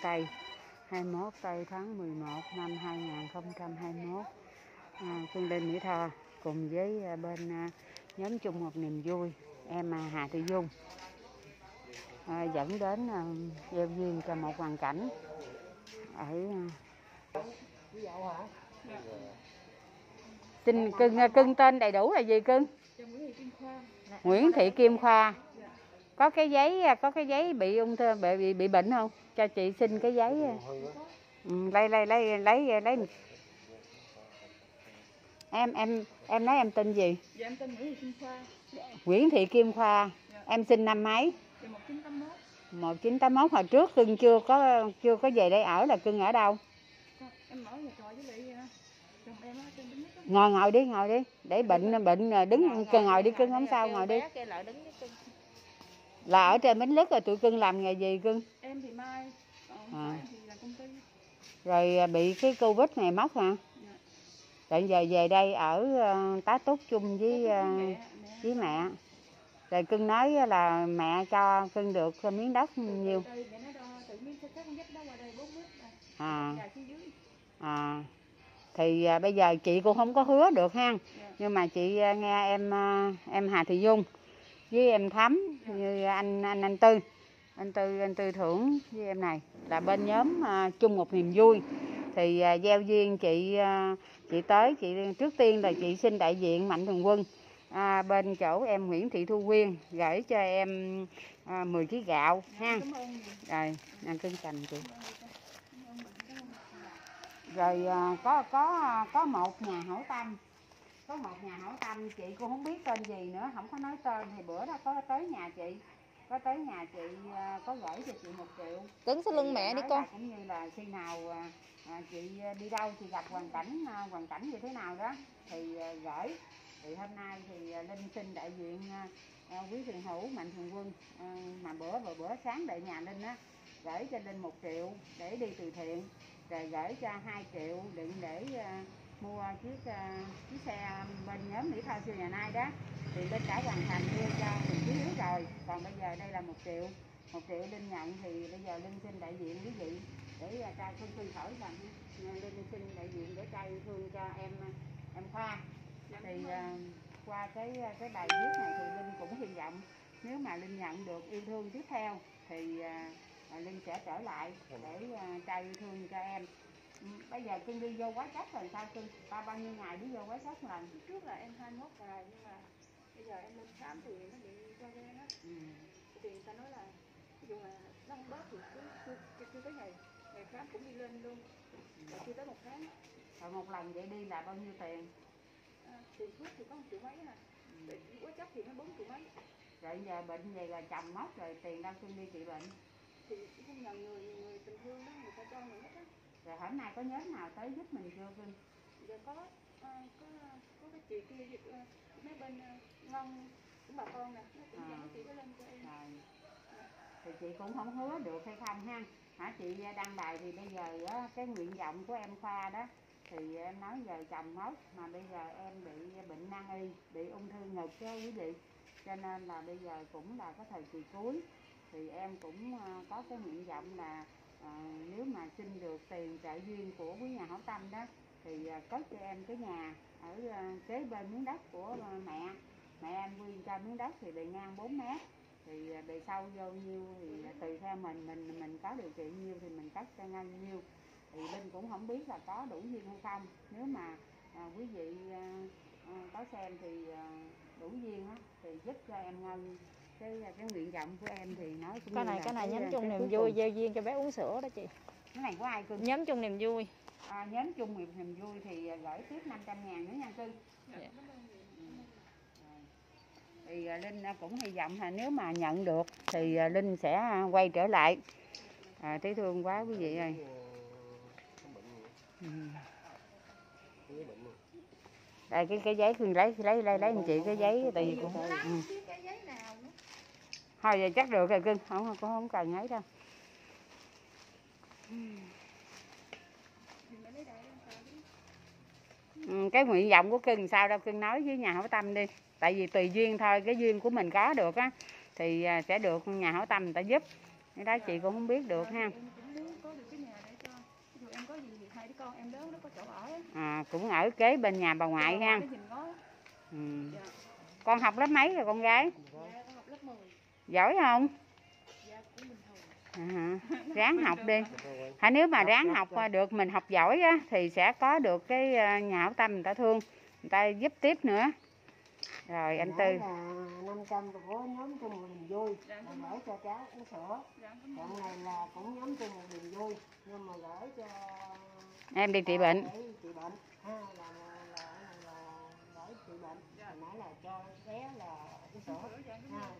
tây 21 tây tháng 11 năm 2021. Phương Linh Mỹ Tho cùng với bên nhóm chung một niềm vui em Hà Thị Dung dẫn đến gieo duyên cho một hoàn cảnh ở xin cưng tên đầy đủ là gì cưng? Nguyễn Thị Kim Khoa. Có cái giấy bị ung thư bị bệnh không? Cho chị xin cái giấy. Lấy. Em nói em tên gì? Dạ em tên Nguyễn Thị Kim Khoa. Nguyễn Thị Kim Khoa. Dạ. Em sinh năm mấy? Dạ 1981. 1981. Hồi trước cưng chưa có về đây ở là cưng ở đâu? Em ở nhà trọ với lại chồng em á trên Bến Lức. Ngồi đi. Để bệnh đứng cưng ngồi đi cưng không sao ngồi đi. Là ở trên Bến Lức rồi tụi cưng làm nghề gì cưng? Em thì mai, em thì làm công ty. Rồi bị cái Covid này móc hả? Dạ. Rồi giờ về đây ở tá túc chung với mẹ. Rồi cưng nói là mẹ cho cưng được miếng đất nhiêu? Thì bây giờ chị cũng không có hứa được ha. Nhưng mà chị nghe em Hà Thị Dung với em Thắm như anh Tư. Anh Tư Thưởng với em này là bên nhóm chung một niềm vui. Thì gieo duyên chị tới, trước tiên là chị xin đại diện Mạnh Thường Quân bên chỗ em Nguyễn Thị Thu Quyên gửi cho em 10 kg gạo ha. Rồi anh cưng cầm chị. Rồi có một nhà hảo tâm. Có một nhà hảo tâm chị cũng không biết tên gì nữa, không có nói tên thì bữa đó có tới nhà chị. Có gửi cho chị 1 triệu. Đứng sau lưng mẹ đi con. Cũng như là khi nào chị đi đâu thì gặp hoàn cảnh như thế nào đó thì gửi. Thì hôm nay thì Linh xin đại diện quý thiện hữu Mạnh Thường Quân mà bữa sáng đợi nhà Linh á gửi cho Linh 1 triệu để đi từ thiện, rồi gửi cho 2 triệu đựng để mua chiếc xe bên nhóm Mỹ Tho siêu nhà nay đó. Thì Linh đã hoàn thành đưa cho mình quý hiếu rồi, còn bây giờ đây là 1 triệu. 1 triệu Linh nhận thì bây giờ Linh xin đại diện quý vị để trai Phương khỏi làm. Linh xin đại diện để trai thương cho em Khoa. Thì qua cái bài viết này thì Linh cũng hy vọng nếu mà Linh nhận được yêu thương tiếp theo thì Linh sẽ trở lại để trai yêu thương cho em. Bây giờ cưng đi vô quá trách rồi sao cưng? Bao nhiêu ngày đi vô quá trách lần? Trước là em 21 ngày nhưng mà bây giờ em lên khám thì nó bị cho ghen á. Thì người ta nói là dù là nó không bớt thì chưa tới ngày khám cũng đi lên luôn. Rồi chưa tới 1 tháng. Rồi một lần vậy đi là bao nhiêu tiền? Tiền thuốc thì có 1 triệu mấy nè. Quá trách thì nó 4 triệu mấy. Rồi giờ bệnh về là chồng móc rồi tiền đâu cưng đi trị bệnh? Thì cũng không nhờ người tình thương đó, người ta cho mình hết á. Rồi hôm nay có nhóm nào tới giúp mình chưa cưng? Giờ có cái chị kia mấy bên ngon cũng bà con nè, nó cũng dẫn chị lên cho em. Thì chị cũng không hứa được hay không ha. Hả chị đăng bài thì bây giờ cái nguyện vọng của em Khoa đó thì em nói giờ chồng mất mà bây giờ em bị bệnh nan y, bị ung thư ngực đó quý vị. Cho nên là bây giờ cũng là cái thời kỳ cuối thì em cũng có cái nguyện vọng là nếu mà xin được tiền trợ duyên của quý nhà hảo tâm đó thì cất cho em cái nhà ở kế bên miếng đất của mẹ em quyên cho miếng đất thì bề ngang 4 mét thì bề sâu vô nhiêu thì tùy theo mình có điều kiện nhiêu thì mình cất cho ngân nhiêu. Thì Linh cũng không biết là có đủ duyên hay không. Nếu mà quý vị có xem thì đủ duyên á thì giúp cho em ngân cái nguyện vọng của em thì nói cũng cái này nhóm chung niềm vui gieo duyên cho bé uống sữa đó chị. Cái này của ai cưng? Nhóm chung niềm vui. Nhóm chung niềm vui thì gửi tiếp 500.000 nữa nha cưng. Dạ. Thì Linh cũng hy vọng là nếu mà nhận được thì Linh sẽ quay trở lại. Thấy thương quá quý vị ơi. Đây cái giấy Phương lấy anh chị cái giấy tại vì cũng thôi giờ chắc được rồi cưng, không cần ấy đâu. Cái nguyện vọng của cưng sao đâu cưng nói với nhà hảo tâm đi, tại vì tùy duyên thôi, cái duyên của mình có được á thì sẽ được nhà hảo tâm người ta giúp. Cái đó chị cũng không biết được ha. con em lớn nó có chỗ ở á. Cũng ở kế bên nhà bà ngoại ha. Nó nhìn ngó. Dạ. Con học lớp mấy rồi con gái? Dạ, con học lớp 10. Giỏi không? Dạ, cũng bình thường. Ráng học đi. Nếu mà ráng học được mình học giỏi á, thì sẽ có được cái nhà hảo tâm người ta thương, người ta giúp tiếp nữa. Rồi anh Tư. 500 của nhóm chung một niềm vui, gửi cho cháu uống sữa. Đoạn này là cũng nhóm chung một niềm vui, nhưng mà gửi cho em đi trị bệnh. Trị bệnh ha, là gửi trị bệnh. Hồi nãy là cho bé là uống sữa.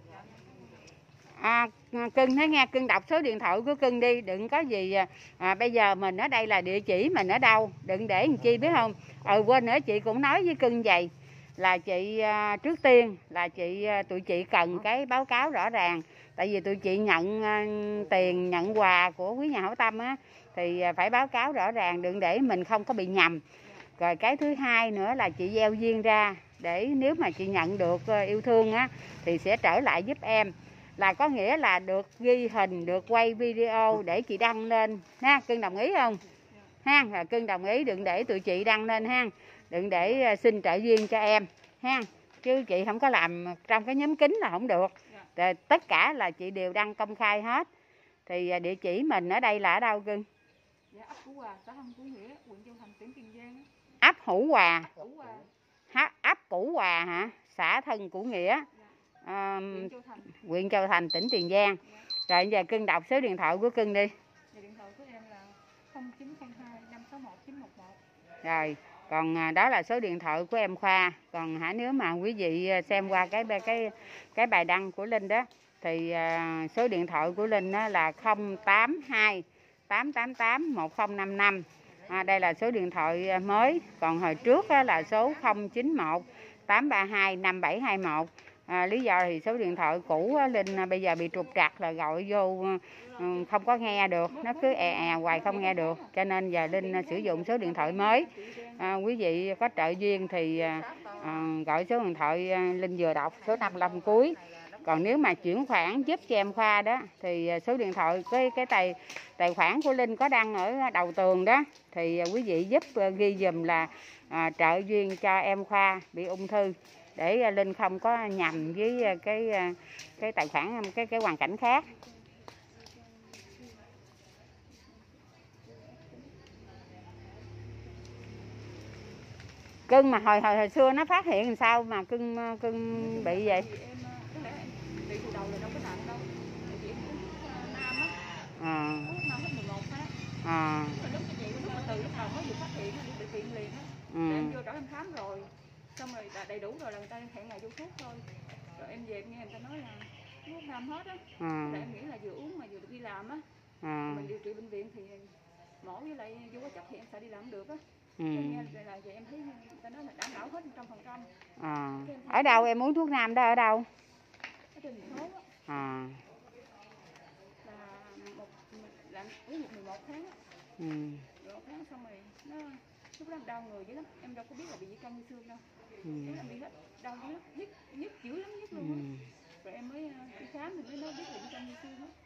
Cưng thấy nghe, cưng đọc số điện thoại của cưng đi, đừng có gì bây giờ mình ở đây là địa chỉ mình ở đâu, đừng để làm chi biết không. Quên nữa, chị cũng nói với cưng vậy là chị trước tiên là tụi chị cần cái báo cáo rõ ràng, tại vì tụi chị nhận tiền nhận quà của quý nhà hảo tâm á, thì phải báo cáo rõ ràng, đừng để mình không có bị nhầm. Rồi cái thứ hai nữa là chị gieo duyên ra, để nếu mà chị nhận được yêu thương á thì sẽ trở lại giúp em, là có nghĩa là được ghi hình, được quay video để chị đăng lên ha. Cưng đồng ý không ha? Cưng đồng ý, đừng để tụi chị đăng lên ha, đừng để xin trợ duyên cho em ha, chứ chị không có làm trong cái nhóm kín là không được. Tất cả là chị đều đăng công khai hết. Thì địa chỉ mình ở đây là ở đâu cưng? Dạ, ấp Củ Hòa, xã Hưng Củ Nghĩa, huyện Châu Thành, tỉnh Tiền Giang. Ấp Hữu Hòa. Hòa. Ấp Củ Hòa hả? Xã Thân Củ Nghĩa. Huyện Châu Thành, tỉnh Tiền Giang. Rồi giờ cưng đọc số điện thoại của cưng đi. Điện thoại của em là 0902 561 911. Rồi, còn đó là số điện thoại của em Khoa. Còn nếu mà quý vị xem qua cái bài đăng của Linh đó, thì số điện thoại của Linh đó là 082 888 1055. Đây là số điện thoại mới. Còn hồi trước là số 091 832 5721. Lý do thì số điện thoại cũ Linh bây giờ bị trục trặc, là gọi vô không có nghe được, nó cứ hoài không nghe được, cho nên giờ Linh sử dụng số điện thoại mới. Quý vị có trợ duyên thì gọi số điện thoại Linh vừa đọc, số 55 cuối. Còn nếu mà chuyển khoản giúp cho em Khoa đó, thì số điện thoại cái tài khoản của Linh có đăng ở đầu tường đó, thì quý vị giúp ghi dùm là trợ duyên cho em Khoa bị ung thư, để Linh không có nhầm với cái tài khoản, cái hoàn cảnh khác. Cưng mà hồi xưa nó phát hiện làm sao mà cưng bị vậy? Bị từ đầu là đâu có nặng đâu. Chị uống nam á. Uống nam hết 11 á. Lúc chị từ lúc đầu mới vừa phát hiện đi bệnh viện liền á. Em vô chỗ em khám rồi. Xong rồi đầy đủ rồi là người ta hẹn ngày vô thuốc thôi. Rồi em về em nghe người ta nói là uống nam hết á. Là em nghĩ là vừa uống mà vừa được đi làm á. Mình điều trị bệnh viện thì mổ với lại vô có chấp thì em sẽ đi làm được á. Nghe là vậy em thấy người ta nói là đảm bảo hết 100%. Ở đâu em uống thuốc nam đó, ở đâu? Ở trên thành phố á. Là uống 11 tháng á. 11 tháng xong rồi nó lúc đó em đau người dữ lắm, em đâu có biết là bị gì căng như xương đâu. Em bị hết đau dữ lắm, nhức dữ lắm, nhức luôn á. Rồi em mới đi khám thì mới nói biết là bị căng như xương á.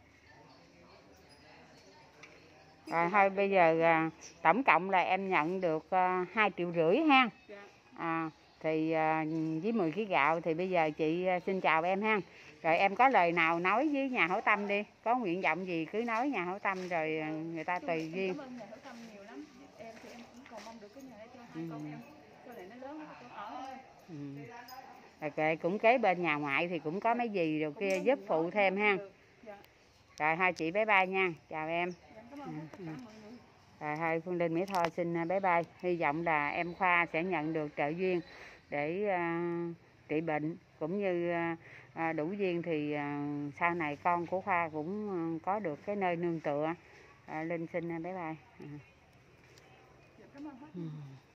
Rồi thôi bây giờ tổng cộng là em nhận được 2,5 triệu ha. Thì với 10 kg gạo thì bây giờ chị xin chào em ha. Rồi em có lời nào nói với nhà hảo tâm đi, có nguyện vọng gì cứ nói nhà hảo tâm, rồi người ta tùy duyên. Cảm ơn nhà hảo tâm nhiều lắm. Em thì em cũng còn mong được cái nhà để cho hai con em, cho lại nó lớn cho ở thôi. Rồi cũng kế bên nhà ngoại thì cũng có mấy gì rồi kia giúp phụ thêm ha. Rồi thôi chị bye bye nha, chào em. Rồi thôi Phương Linh Mỹ Tho xin bye bye. Hy vọng là em Khoa sẽ nhận được trợ duyên để trị bệnh, cũng như đủ duyên thì sau này con của Khoa cũng có được cái nơi nương tựa. Linh xin bye bye. Cảm ơn.